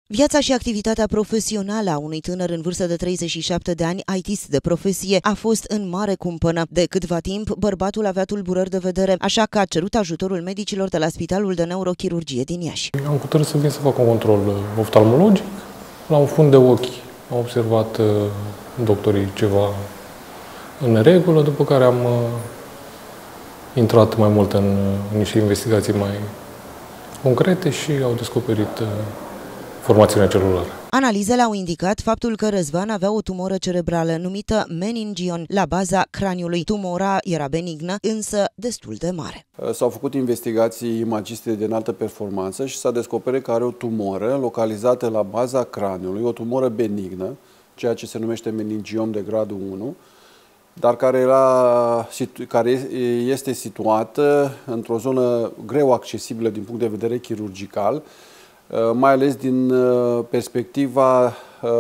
Viața și activitatea profesională a unui tânăr în vârstă de 37 de ani, IT de profesie, a fost în mare cumpănă. De câtva timp, bărbatul avea tulburări de vedere, așa că a cerut ajutorul medicilor de la Spitalul de Neurochirurgie din Iași. Am hotărât să vin să fac un control oftalmologic. La un fund de ochi au observat doctorii ceva în neregulă, după care am intrat mai mult în niște investigații mai concrete și au descoperit formațiunea celulară. Analizele au indicat faptul că Răzvan avea o tumoră cerebrală numită meningion la baza craniului. Tumora era benignă, însă destul de mare. S-au făcut investigații imagiste de înaltă performanță și s-a descoperit că are o tumoră localizată la baza craniului, o tumoră benignă, ceea ce se numește meningiom de gradul 1, dar care este situată într-o zonă greu accesibilă din punct de vedere chirurgical, mai ales din perspectiva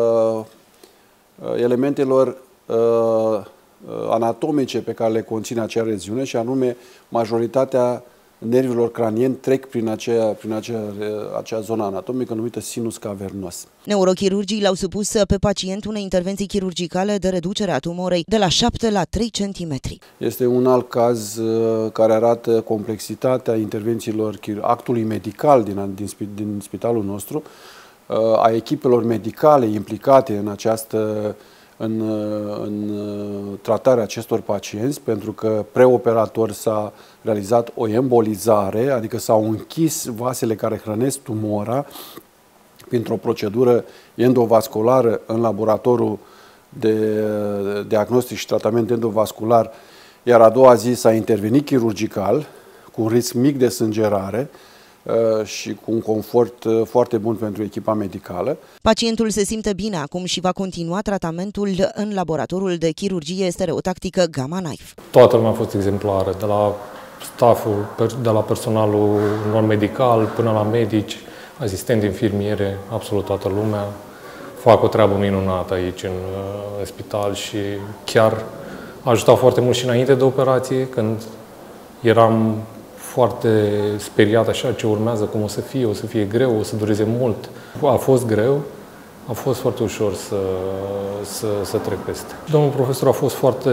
elementelor anatomice pe care le conține acea regiune, și anume majoritatea nervilor cranieni trec prin acea zonă anatomică numită sinus cavernos. Neurochirurgii l-au supus pe pacient unei intervenții chirurgicale de reducere a tumorei de la 7 la 3 cm. Este un alt caz care arată complexitatea intervențiilor, actului medical din spitalul nostru, a echipelor medicale implicate în tratarea acestor pacienți, pentru că preoperator s-a realizat o embolizare, adică s-au închis vasele care hrănesc tumora printr-o procedură endovasculară în laboratorul de diagnostic și tratament endovascular, iar a doua zi s-a intervenit chirurgical cu un risc mic de sângerare și cu un confort foarte bun pentru echipa medicală. Pacientul se simte bine acum și va continua tratamentul în laboratorul de chirurgie stereotactică Gamma Knife. Toată lumea a fost exemplară, de la stafful, de la personalul non-medical până la medici, asistenți infirmiere, absolut toată lumea. Fac o treabă minunată aici în spital și chiar a ajutat foarte mult și înainte de operație, când eram foarte speriat așa ce urmează, cum o să fie greu, o să dureze mult. A fost greu, a fost foarte ușor să trec peste. Domnul profesor a fost foarte...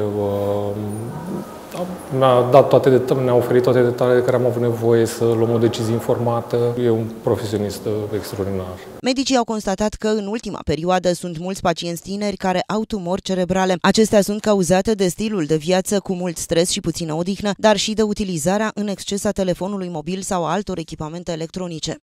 ne-a oferit toate detaliile de care am avut nevoie să luăm o decizie informată. E un profesionist extraordinar. Medicii au constatat că în ultima perioadă sunt mulți pacienți tineri care au tumori cerebrale. Acestea sunt cauzate de stilul de viață cu mult stres și puțină odihnă, dar și de utilizarea în exces a telefonului mobil sau a altor echipamente electronice.